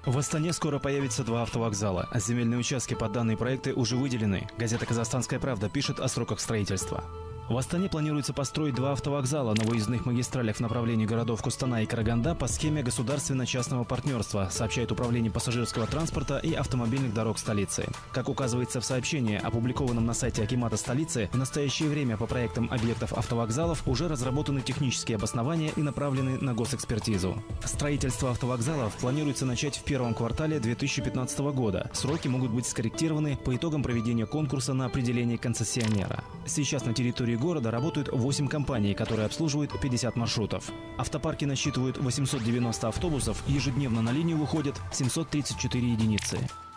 В Астане скоро появится 2 автовокзала, а земельные участки под данные проекты уже выделены. Газета «Казахстанская правда» пишет о сроках строительства. В Астане планируется построить 2 автовокзала на выездных магистралях в направлении городов Кустана и Караганда по схеме государственно-частного партнерства, сообщает Управление пассажирского транспорта и автомобильных дорог столицы. Как указывается в сообщении, опубликованном на сайте Акимата столицы, в настоящее время по проектам объектов автовокзалов уже разработаны технические обоснования и направлены на госэкспертизу. Строительство автовокзалов планируется начать в первом квартале 2015 года. Сроки могут быть скорректированы по итогам проведения конкурса на определение концессионера. Сейчас на территории города работают 8 компаний, которые обслуживают 50 маршрутов. Автопарки насчитывают 890 автобусов, ежедневно на линию выходят 734 единицы.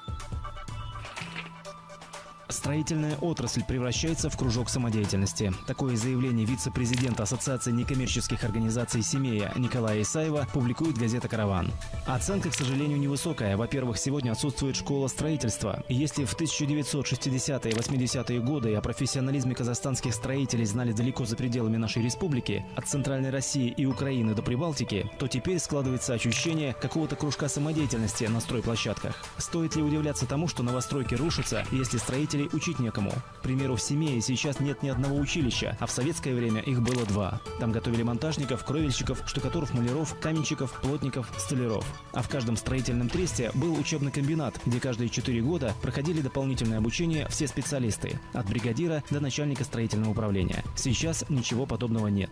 Строительная отрасль превращается в кружок самодеятельности. Такое заявление вице-президента Ассоциации некоммерческих организаций «Семея» Николая Исаева публикует газета «Караван». Оценка, к сожалению, невысокая. Во-первых, сегодня отсутствует школа строительства. Если в 1960-е и 80-е годы о профессионализме казахстанских строителей знали далеко за пределами нашей республики, от Центральной России и Украины до Прибалтики, то теперь складывается ощущение какого-то кружка самодеятельности на стройплощадках. Стоит ли удивляться тому, что новостройки рушатся, если строители учить некому? К примеру, в Семее сейчас нет ни одного училища, а в советское время их было 2. Там готовили монтажников, кровельщиков, штукатуров, маляров, каменщиков, плотников, столяров. А в каждом строительном тресте был учебный комбинат, где каждые 4 года проходили дополнительное обучение все специалисты, от бригадира до начальника строительного управления. Сейчас ничего подобного нет.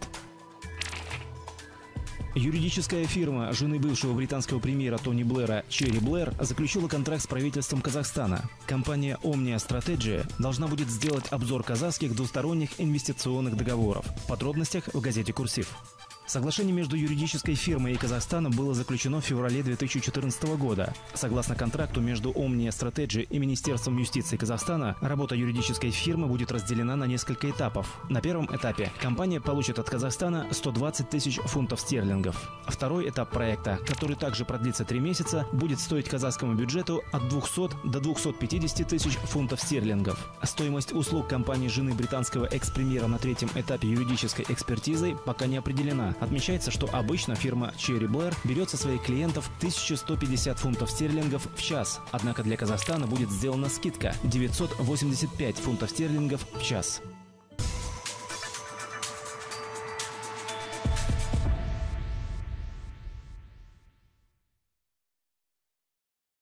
Юридическая фирма жены бывшего британского премьера Тони Блэра Черри Блэр заключила контракт с правительством Казахстана. Компания Omnia Strategy должна будет сделать обзор казахских двусторонних инвестиционных договоров. В подробностях в газете «Курсив». Соглашение между юридической фирмой и Казахстаном было заключено в феврале 2014 года. Согласно контракту между Omnia Strategy и Министерством юстиции Казахстана, работа юридической фирмы будет разделена на несколько этапов. На первом этапе компания получит от Казахстана 120 тысяч фунтов стерлингов. Второй этап проекта, который также продлится 3 месяца, будет стоить казахскому бюджету от 200 до 250 тысяч фунтов стерлингов. Стоимость услуг компании жены британского экс-премьера на третьем этапе юридической экспертизы пока не определена. Отмечается, что обычно фирма Черри Блэр берет со своих клиентов 1150 фунтов стерлингов в час. Однако для Казахстана будет сделана скидка – 985 фунтов стерлингов в час.